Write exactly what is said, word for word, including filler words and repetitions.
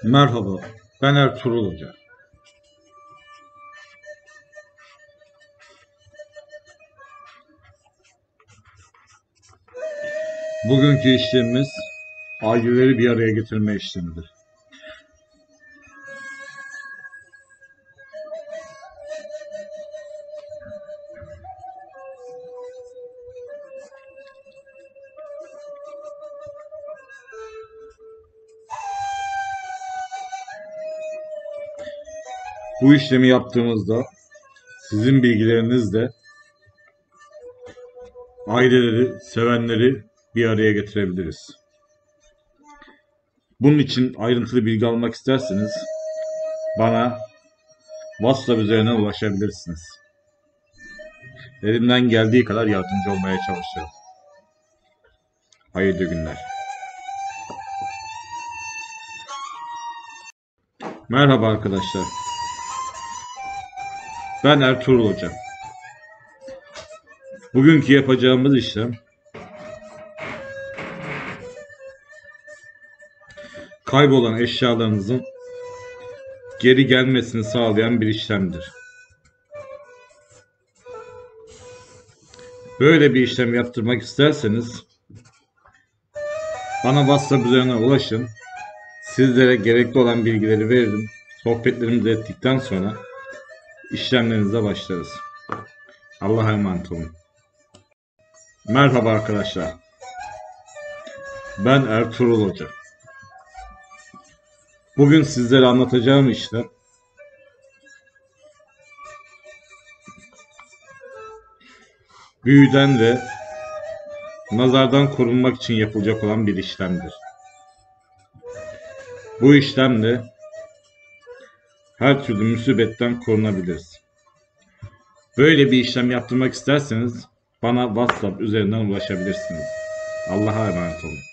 Merhaba, ben Ertuğrul Hoca. Bugünkü işlemimiz aileleri bir araya getirme işlemidir. Bu işlemi yaptığımızda sizin bilgilerinizle aileleri, sevenleri bir araya getirebiliriz. Bunun için ayrıntılı bilgi almak isterseniz bana WhatsApp üzerinden ulaşabilirsiniz. Elimden geldiği kadar yardımcı olmaya çalışıyorum. Hayırlı günler. Merhaba arkadaşlar. Ben Ertuğrul Hoca. Bugünkü yapacağımız işlem kaybolan eşyalarınızın geri gelmesini sağlayan bir işlemdir. Böyle bir işlem yaptırmak isterseniz bana WhatsApp üzerinden ulaşın. Sizlere gerekli olan bilgileri veririm. Sohbetlerimizi ettikten sonra işlemlerinize başlarız. Allah'a emanet olun. Merhaba arkadaşlar. Ben Ertuğrul Hoca. Bugün sizlere anlatacağım işlem büyüden ve nazardan korunmak için yapılacak olan bir işlemdir. Bu işlemle her türlü musibetten korunabiliriz. Böyle bir işlem yaptırmak isterseniz bana WhatsApp üzerinden ulaşabilirsiniz. Allah'a emanet olun.